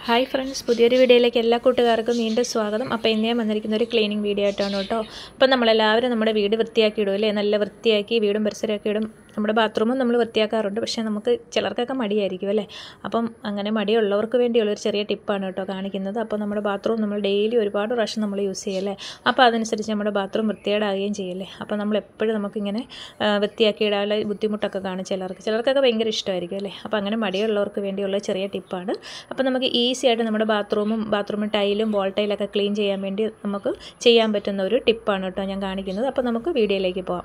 Hi friends, പുതിയൊരു വീഡിയോയിലേക്ക് എല്ലാ കൂട്ടുകാർക്കും വീണ്ടും സ്വാഗതം. അപ്പോൾ ഇന്ന് ഞാൻ വന്നിരിക്കുന്ന ഒരു ക്ലീനിങ് വീഡിയോ ആയിട്ടാണ് കേട്ടോ. അപ്പോൾ നമ്മളെല്ലാവരും നമ്മുടെ വീട് വൃത്തിയാക്കി ഇടും അല്ലേ, നല്ല വൃത്തിയാക്കി വീടും പരിസരമൊക്കെ ഇടും. നമ്മുടെ ബാത്റൂമും നമ്മൾ വൃത്തിയാക്കാറുണ്ട്, പക്ഷേ നമുക്ക് ചിലർക്കൊക്കെ മടിയായിരിക്കും അല്ലേ. അപ്പം അങ്ങനെ മടിയുള്ളവർക്ക് വേണ്ടിയുള്ളൊരു ചെറിയ ടിപ്പാണ് കേട്ടോ കാണിക്കുന്നത്. അപ്പോൾ നമ്മുടെ ബാത്റൂം നമ്മൾ ഡെയിലി ഒരുപാട് പ്രാവശ്യം നമ്മൾ യൂസ് ചെയ്യല്ലേ, അപ്പോൾ അതനുസരിച്ച് നമ്മുടെ ബാത്റൂം വൃത്തികേടാകുകയും ചെയ്യല്ലേ. അപ്പോൾ നമ്മളെപ്പോഴും നമുക്കിങ്ങനെ വൃത്തിയാക്കി ഇടാനുള്ള ബുദ്ധിമുട്ടൊക്കെ കാണും ചിലർക്കൊക്കെ ഭയങ്കര ഇഷ്ടമായിരിക്കും അല്ലേ. അപ്പോൾ അങ്ങനെ മടിയുള്ളവർക്ക് വേണ്ടിയുള്ള ചെറിയ ടിപ്പാണ്. അപ്പോൾ നമുക്ക് ഈസി ആയിട്ട് നമ്മുടെ ബാത്റൂമും ടൈലും വോൾ ടൈലൊക്കെ ക്ലീൻ ചെയ്യാൻ വേണ്ടി നമുക്ക് ചെയ്യാൻ പറ്റുന്ന ഒരു ടിപ്പാണ് കേട്ടോ ഞാൻ കാണിക്കുന്നത്. അപ്പോൾ നമുക്ക് വീഡിയോയിലേക്ക് പോകാം.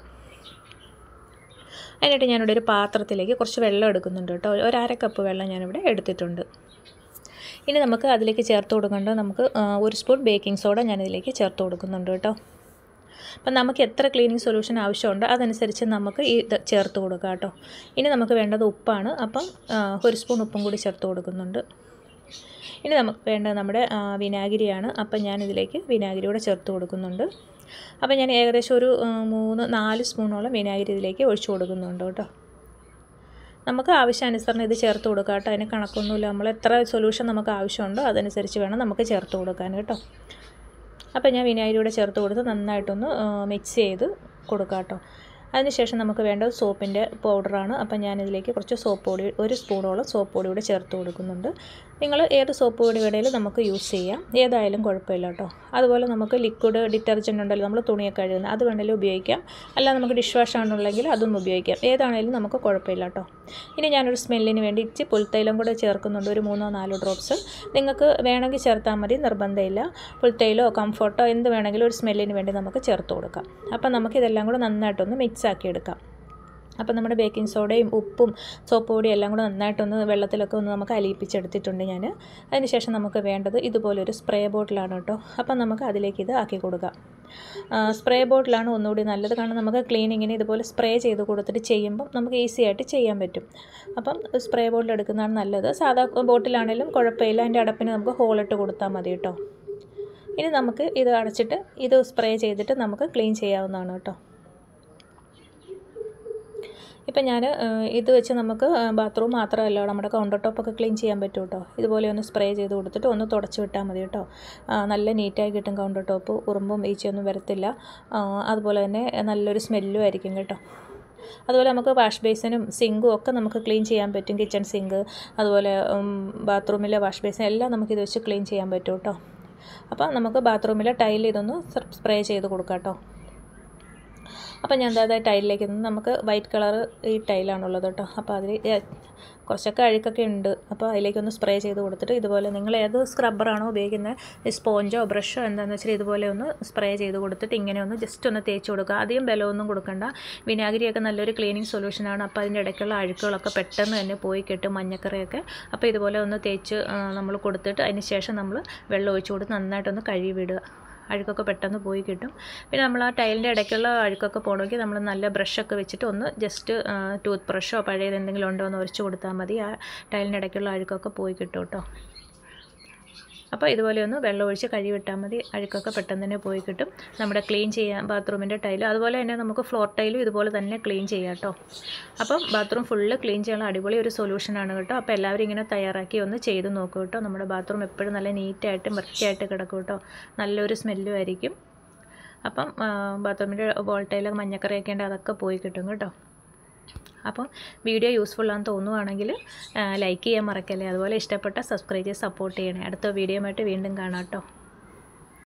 അതിനായിട്ട് ഞാനിവിടെ ഒരു പാത്രത്തിലേക്ക് കുറച്ച് വെള്ളം എടുക്കുന്നുണ്ട് കേട്ടോ. ഒരു അര കപ്പ് വെള്ളം ഞാനിവിടെ എടുത്തിട്ടുണ്ട്. ഇനി നമുക്ക് അതിലേക്ക് ചേർത്ത് കൊടുക്കേണ്ടത് നമുക്ക് 1 സ്പൂൺ ബേക്കിംഗ് സോഡ ഞാനിതിലേക്ക് ചേർത്ത് കൊടുക്കുന്നുണ്ട് കേട്ടോ. അപ്പം നമുക്ക് എത്ര ക്ലീനിങ് സൊല്യൂഷൻ ആവശ്യമുണ്ട് അതനുസരിച്ച് നമുക്ക് ഇത് ചേർത്ത് കൊടുക്കാം കേട്ടോ. ഇനി നമുക്ക് വേണ്ടത് ഉപ്പാണ്. അപ്പം 1 സ്പൂൺ ഉപ്പും കൂടി ചേർത്ത് കൊടുക്കുന്നുണ്ട്. ഇനി നമുക്ക് വേണ്ടത് നമ്മുടെ വിനാഗിരിയാണ്. അപ്പം ഞാനിതിലേക്ക് വിനാഗിരി കൂടെ ചേർത്ത് കൊടുക്കുന്നുണ്ട്. അപ്പം ഞാൻ ഏകദേശം ഒരു 3-4 സ്പൂണോളം വിനാഗിരി ഇതിലേക്ക് ഒഴിച്ചു കൊടുക്കുന്നുണ്ട് കേട്ടോ. നമുക്ക് ആവശ്യാനുസരണം ഇത് ചേർത്ത് കൊടുക്കാം കേട്ടോ. അതിന് കണക്കൊന്നുമില്ല. നമ്മൾ എത്ര സൊല്യൂഷൻ നമുക്ക് ആവശ്യമുണ്ടോ അതനുസരിച്ച് വേണം നമുക്ക് ചേർത്ത് കൊടുക്കാൻ കേട്ടോ. അപ്പോൾ ഞാൻ വിനാഗിരി കൂടെ ചേർത്ത് കൊടുത്ത് നന്നായിട്ടൊന്ന് മിക്സ് ചെയ്ത് കൊടുക്കാം കേട്ടോ. അതിനുശേഷം നമുക്ക് വേണ്ടത് സോപ്പിൻ്റെ പൗഡറാണ്. അപ്പം ഞാനിതിലേക്ക് കുറച്ച് സോപ്പ് പൊടി 1 സ്പൂണോളം സോപ്പ് പൊടി കൂടെ ചേർത്ത് കൊടുക്കുന്നുണ്ട്. നിങ്ങൾ ഏത് സോപ്പ് പൊടി വേണേലും നമുക്ക് യൂസ് ചെയ്യാം, ഏതായാലും കുഴപ്പമില്ല കേട്ടോ. അതുപോലെ നമുക്ക് ലിക്വിഡ് ഡിറ്റർജൻറ്റ് ഉണ്ടല്ലോ, നമ്മൾ തുണിയൊക്കെ കഴുകുന്നത്, അത് വേണമെങ്കിലും ഉപയോഗിക്കാം. അല്ല നമുക്ക് ഡിഷ് വാഷ് ആണെന്നുണ്ടെങ്കിൽ അതും ഉപയോഗിക്കാം. ഏതാണെങ്കിലും നമുക്ക് കുഴപ്പമില്ല കേട്ടോ. ഇനി ഞാനൊരു സ്മെല്ലിന് വേണ്ടി ഇച്ചിരി പുൽത്തൈലം കൂടെ ചേർക്കുന്നുണ്ട്, ഒരു 3-4 ഡ്രോപ്സ്. നിങ്ങൾക്ക് വേണമെങ്കിൽ ചേർത്താൽ മതി, നിർബന്ധമില്ല. പുൽത്തൈലോ കംഫർട്ടോ എന്ത് വേണമെങ്കിലും ഒരു സ്മെല്ലിന് വേണ്ടി നമുക്ക് ചേർത്ത് കൊടുക്കാം. അപ്പം നമുക്കിതെല്ലാം കൂടെ നന്നായിട്ടൊന്ന് മിക്സ് ആക്കി എടുക്കാം. അപ്പോൾ നമ്മുടെ ബേക്കിംഗ് സോഡയും ഉപ്പും സോപ്പ് പൊടിയും എല്ലാം കൂടെ നന്നായിട്ടൊന്ന് വെള്ളത്തിലൊക്കെ ഒന്ന് നമുക്ക് അലിയിപ്പിച്ചെടുത്തിട്ടുണ്ട് ഞാൻ. അതിനുശേഷം നമുക്ക് വേണ്ടത് ഇതുപോലൊരു സ്പ്രേ ബോട്ടിലാണ് കേട്ടോ. അപ്പം നമുക്ക് അതിലേക്ക് ഇത് ആക്കി കൊടുക്കാം. സ്പ്രേ ബോട്ടിലാണ് ഒന്നുകൂടി നല്ലത്, കാരണം നമുക്ക് ക്ലീനിങ്ങിന് ഇതുപോലെ സ്പ്രേ ചെയ്ത് കൊടുത്തിട്ട് ചെയ്യുമ്പം നമുക്ക് ഈസി ആയിട്ട് ചെയ്യാൻ പറ്റും. അപ്പം സ്പ്രേ ബോട്ടിൽ എടുക്കുന്നതാണ് നല്ലത്. സാധാ ബോട്ടിലാണെങ്കിലും കുഴപ്പമില്ല, അതിൻ്റെ അടപ്പിന് നമുക്ക് ഹോളിട്ട് കൊടുത്താൽ മതി കേട്ടോ. ഇനി നമുക്ക് ഇത് അടച്ചിട്ട് ഇത് സ്പ്രേ ചെയ്തിട്ട് നമുക്ക് ക്ലീൻ ചെയ്യാവുന്നതാണ് കേട്ടോ. ഇപ്പം ഞാൻ ഇത് വെച്ച് നമുക്ക് ബാത്റൂം മാത്രമല്ല നമ്മുടെ കൗണ്ടർ ടോപ്പൊക്കെ ക്ലീൻ ചെയ്യാൻ പറ്റും കേട്ടോ. ഇതുപോലെ ഒന്ന് സ്പ്രേ ചെയ്ത് കൊടുത്തിട്ട് ഒന്ന് തുടച്ച് വിട്ടാൽ മതി കേട്ടോ. നല്ല നീറ്റായി കിട്ടും കൗണ്ടർ ടോപ്പ്, ഉറുമ്പും ഈച്ചയൊന്നും വരത്തില്ല. അതുപോലെ തന്നെ നല്ലൊരു സ്മെല്ലും ആയിരിക്കും കേട്ടോ. അതുപോലെ നമുക്ക് വാഷ് ബേസിനും സിങ്കും ഒക്കെ നമുക്ക് ക്ലീൻ ചെയ്യാൻ പറ്റും. കിച്ചൺ സിങ്ക്, അതുപോലെ ബാത്റൂമിലെ വാഷ് ബേസിൻ എല്ലാം നമുക്കിത് വെച്ച് ക്ലീൻ ചെയ്യാൻ പറ്റും കേട്ടോ. അപ്പോൾ നമുക്ക് ബാത്റൂമിലെ ടൈലിൽ ഇതൊന്ന് സ്പ്രേ ചെയ്ത് കൊടുക്കാം കേട്ടോ. അപ്പോൾ ഞാൻ അതായത് ടൈലിലേക്ക് നമുക്ക് വൈറ്റ് കളർ ഈ ടൈലാണുള്ളത് കേട്ടോ. അപ്പോൾ അതിൽ കുറച്ചൊക്കെ അഴുക്കൊക്കെ ഉണ്ട്. അപ്പോൾ അതിലേക്കൊന്ന് സ്പ്രേ ചെയ്ത് കൊടുത്തിട്ട് ഇതുപോലെ നിങ്ങൾ ഏത് സ്ക്രബ്ബറാണോ ഉപയോഗിക്കുന്നത്, സ്പോഞ്ചോ ബ്രഷോ എന്താണെന്ന് വെച്ചാൽ ഇതുപോലെ ഒന്ന് സ്പ്രേ ചെയ്ത് കൊടുത്തിട്ട് ഇങ്ങനെ ഒന്ന് ജസ്റ്റ് ഒന്ന് തേച്ച് കൊടുക്കുക. അധികം ബലമൊന്നും കൊടുക്കണ്ട. വിനാഗിരിയൊക്കെ നല്ലൊരു ക്ലീനിങ് സൊല്യൂഷനാണ്. അപ്പോൾ അതിൻ്റെ ഇടയ്ക്കുള്ള അഴുക്കുകളൊക്കെ പെട്ടെന്ന് തന്നെ പോയി കിട്ടും, മഞ്ഞക്കറിയൊക്കെ. അപ്പോൾ ഇതുപോലെ ഒന്ന് തേച്ച് നമ്മൾ കൊടുത്തിട്ട് അതിന് ശേഷം നമ്മൾ വെള്ളം ഒഴിച്ച് കൊടുത്ത് നന്നായിട്ടൊന്ന് കഴുകി വിടുക. അഴുക്കൊക്കെ പെട്ടെന്ന് പോയി കിട്ടും. പിന്നെ നമ്മൾ ആ ടൈലിൻ്റെ ഇടയ്ക്കുള്ള അഴുക്കൊക്കെ പോകണമെങ്കിൽ നമ്മൾ നല്ല ബ്രഷൊക്കെ വെച്ചിട്ട് ഒന്ന് ജസ്റ്റ് ടൂത്ത് ബ്രഷോ പഴയത് എന്തെങ്കിലും ഉണ്ടോ എന്ന് ഉരച്ച് കൊടുത്താൽ മതി. ആ ടൈലിൻ്റെ ഇടയ്ക്കുള്ള അഴുക്കൊക്കെ പോയി കിട്ടും കേട്ടോ. അപ്പോൾ ഇതുപോലെ ഒന്ന് വെള്ളം ഒഴിച്ച് കഴുകി വിട്ടാൽ മതി, അഴുക്കൊക്കെ പെട്ടെന്ന് തന്നെ പോയി കിട്ടും. നമ്മുടെ ക്ലീൻ ചെയ്യാൻ ബാത്റൂമിൻ്റെ ടൈലും അതുപോലെ തന്നെ നമുക്ക് ഫ്ലോർ ടൈലും ഇതുപോലെ തന്നെ ക്ലീൻ ചെയ്യാം കേട്ടോ. അപ്പം ബാത്റൂം ഫുള്ള് ക്ലീൻ ചെയ്യാനുള്ള അടിപൊളി ഒരു സൊല്യൂഷനാണ് കേട്ടോ. അപ്പോൾ എല്ലാവരും ഇങ്ങനെ തയ്യാറാക്കി ഒന്ന് ചെയ്ത് നോക്കൂ കേട്ടോ. നമ്മുടെ ബാത്റൂം എപ്പോഴും നല്ല നീറ്റായിട്ടും വൃത്തിയായിട്ട് കിടക്കും കേട്ടോ. നല്ലൊരു സ്മെല്ലും ആയിരിക്കും. അപ്പം ബാത്റൂമിൻ്റെ വോൾ ടൈലൊക്കെ മഞ്ഞക്കറിയൊക്കെ ഉണ്ട്, അതൊക്കെ പോയി കിട്ടും കേട്ടോ. അപ്പം വീഡിയോ യൂസ്ഫുള്ളാണെന്ന് തോന്നുവാണെങ്കിൽ ലൈക്ക് ചെയ്യാൻ മറക്കല്ലേ. അതുപോലെ ഇഷ്ടപ്പെട്ട സബ്സ്ക്രൈബ് ചെയ്ത് സപ്പോർട്ട് ചെയ്യണേ. അടുത്ത വീഡിയോയുമായിട്ട് വീണ്ടും കാണാം കേട്ടോ.